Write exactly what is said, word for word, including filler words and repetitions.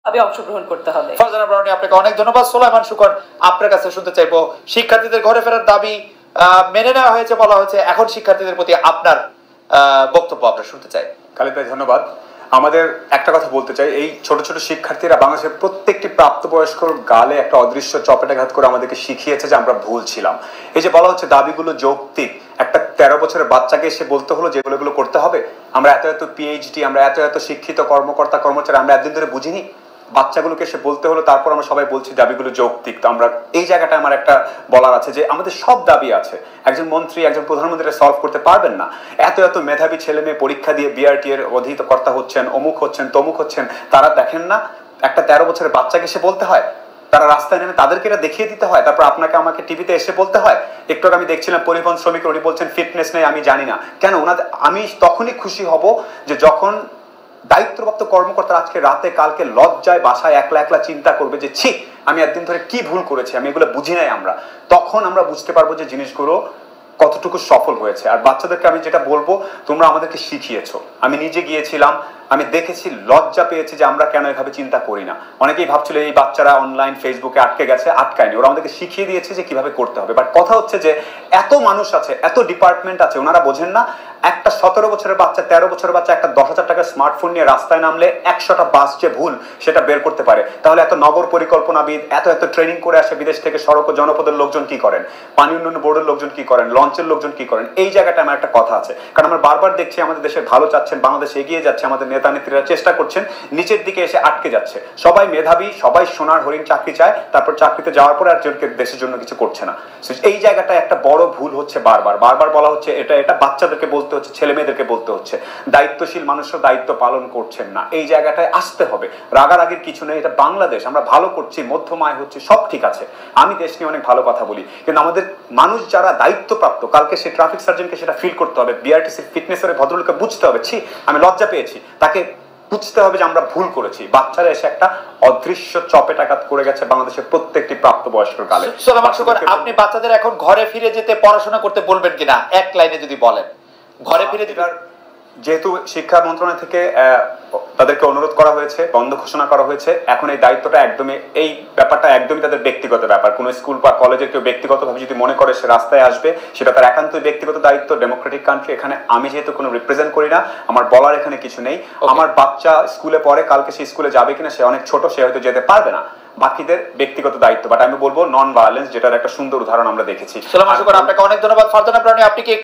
ভাবে অংশগ্রহণ করতে হবে। ফারজানা ব্রাউনি, আপনাকে অনেক ধন্যবাদ। সোলাইমান শুকর, আপনার কাছে শুনতে চাইবো, শিক্ষার্থীদের ঘরে ফেরার দাবি মেনে নেওয়া হয়েছে বলা হয়েছে, এখন শিক্ষার্থীদের প্রতি আপনার বক্তব্য আমরা শুনতে চাই। খালিদ ভাই ধন্যবাদ। আমাদের একটা কথা বলতে চাই, এই ছোট ছোট শিক্ষার্থীরা বাংলাদেশের প্রত্যেকটি প্রাপ্তবয়স্কর গালে একটা অদৃশ্য চপেটাঘাত করে আমাদেরকে শিখিয়েছে যে আমরা ভুল ছিলাম। এই যে বলা হচ্ছে দাবিগুলো যৌক্তিক, একটা তেরো বছরের বাচ্চাকে এসে বলতে হলো যেগুলো এগুলো করতে হবে। আমরা এত এত পিএইচডি, আমরা এত এত শিক্ষিত কর্মকর্তা কর্মচারী, আমরা একদিন ধরে বুঝিনি? বাচ্চাগুলোকে এসে বলতে হলো, তারপর আমরা সবাই বলছি দাবিগুলো যৌক্তিক। তো আমরা এই জায়গাটা আমার একটা বলার আছে যে আমাদের সব দাবি আছে, একজন মন্ত্রী একজন প্রধানমন্ত্রী সলভ করতে পারবেন না। এত এত মেধাবী ছেলে মেয়ে পরীক্ষা দিয়ে বিআরটি এর অধিকর্তা হচ্ছেন, অমুক হচ্ছেন, তমুক হচ্ছেন, তারা দেখেন না একটা তেরো বছরের বাচ্চাকে এসে বলতে হয়, তারা রাস্তায় নেমে তাদেরকে এটা দেখিয়ে দিতে হয়, তারপর আপনাকে আমাকে টিভিতে এসে বলতে হয়। একটু আমি দেখছিলাম পরিবহন শ্রমিক, উনি বলছেন ফিটনেস নেই, আমি জানি না কেন। ওনাদের আমি তখনই খুশি হব যে যখন দায়িত্বপ্রাপ্ত কর্মকর্তা আজকে রাতে কালকে লজ্জায় বাসায় একলা একলা চিন্তা করবে যে ছি আমি একদিন ধরে কি ভুল করেছি, আমি এগুলো বুঝি নাই। আমরা তখন আমরা বুঝতে পারবো যে জিনিসগুলো কতটুকু সফল হয়েছে। আর বাচ্চাদেরকে আমি যেটা বলবো, তোমরা আমাদেরকে শিখিয়েছো, আমি নিজে গিয়েছিলাম, আমি দেখেছি, লজ্জা পেয়েছি যে আমরা কেন এভাবে চিন্তা করি না। অনেকেই ভাবছিল এই বাচ্চারা অনলাইন ফেসবুকে আটকে গেছে, আটকায়নি, ওরা আমাদেরকে শিখিয়ে দিয়েছে যে কিভাবে করতে হবে। বাট কথা হচ্ছে যে এত মানুষ আছে, এত ডিপার্টমেন্ট আছে, ওনারা বোঝেন না একটা সতেরো বছরের বাচ্চা, তেরো বছরের বাচ্চা একটা দশ হাজার টাকার স্মার্টফোন নিয়ে রাস্তায় নামলে একশোটা বাস যে ভুল সেটা বের করতে পারে। তাহলে এত নগর পরিকল্পনাবিদ, এত এত ট্রেনিং করে আসে বিদেশ থেকে সড়ক ও জনপদের লোকজন কি করেন, পানি উন্নয়ন বোর্ডের লোকজন কি করেন, লঞ্চের লোকজন কি করেন? এই জায়গাটা আমার একটা কথা আছে, কারণ আমরা বারবার দেখছি আমাদের দেশের ভালো চাচ্ছেন, বাংলাদেশ এগিয়ে যাচ্ছে, আমাদের নেতা নেত্রীরা চেষ্টা করছেন, নিচের দিকে এসে আটকে যাচ্ছে। সবাই মেধাবী, সবাই সোনার হরিণ চাকরি চায়, তারপর চাকরিতে যাওয়ার পর আর দেশের জন্য কিছু করছে না। এই জায়গাটা একটা বড় ভুল হচ্ছে, বারবার বারবার বলা হচ্ছে এটা এটা বাচ্চাদেরকে বলতে হচ্ছে, ছেলে মেয়েদেরকে বলতে হচ্ছে। দায়িত্বশীল মানুষরা দায়িত্ব পালন করছেন না, এই জায়গাটায় আসতে হবে। রাগারাগির কিছু নেই, এটা বাংলাদেশ, আমরা ভালো করছি, মধ্যম আয় হচ্ছে, সব ঠিক আছে, আমি দেশ নিয়ে অনেক ভালো কথা বলি, কিন্তু আমাদের মানুষ যারা দায়িত্বপ্রাপ্ত, কালকে সে ট্রাফিক সার্জনকে সেটা ফিল করতে হবে, বিআরটিসি ফিটনেসের ভদ্রলোককে বুঝতে হবে ছি আমি লজ্জা পেয়েছি, তাকে বুঝতে হবে যে আমরা ভুল করেছি। বাচ্চারা এসে একটা অদৃশ্য চপেটাঘাত করে গেছে বাংলাদেশের প্রত্যেকটি প্রাপ্তবয়স্কর গালে। আপনি বাচ্চাদের এখন ঘরে ফিরে যেতে পড়াশোনা করতে বলবেন কিনা এক লাইনে যদি বলেন? ঘরে ফিরে যেতে, যেহেতু শিক্ষা মন্ত্রণালয় থেকে তাদেরকে অনুরোধ করা হয়েছে, বন্ধ ঘোষণা করা হয়েছে, এখন এই দায়িত্বটা একদমই, এই ব্যাপারটা একদমই তাদের ব্যক্তিগত ব্যাপার। কোনো স্কুল বা কলেজের কেউ ব্যক্তিগতভাবে যদি মনে করে সে রাস্তায় আসবে, সেটা তার একান্তই ব্যক্তিগত দায়িত্ব। ডেমোক্রেটিক কান্ট্রি, এখানে আমি যেহেতু কোনো রিপ্রেজেন্ট করি না, আমার বলার এখানে কিছু নেই। আমার বাচ্চা স্কুলে পড়ে, কালকে সে স্কুলে যাবে কিনা, সে অনেক ছোট, সে হয়তো যেতে পারবে না, বাকিদের ব্যক্তিগত দায়িত্ব। বাট আমি বলবো নন ভায়োলেন্স, যেটার একটা সুন্দর উদাহরণ আমরা দেখেছি। সোলাইমান শুকর, আপনাকে অনেক ধন্যবাদ। ফারজানা ব্রাউনি, আপনি কি